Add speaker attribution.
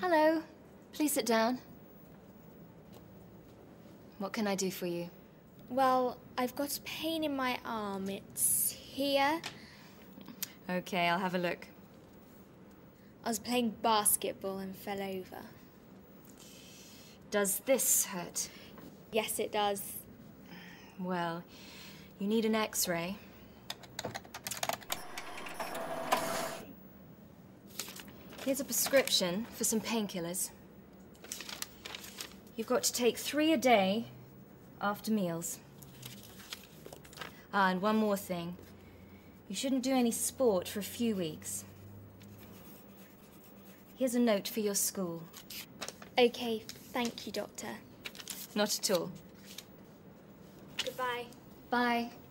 Speaker 1: Hello. Please sit down. What can I do for you?
Speaker 2: Well, I've got a pain in my arm. It's here.
Speaker 1: Okay, I'll have a look.
Speaker 2: I was playing basketball and fell over.
Speaker 1: Does this hurt?
Speaker 2: Yes, it does.
Speaker 1: Well, you need an X-ray. Here's a prescription for some painkillers. You've got to take 3 a day after meals. Ah, and one more thing. You shouldn't do any sport for a few weeks. Here's a note for your school.
Speaker 2: Okay, thank you, Doctor.
Speaker 1: Not at all.
Speaker 2: Goodbye.
Speaker 1: Bye.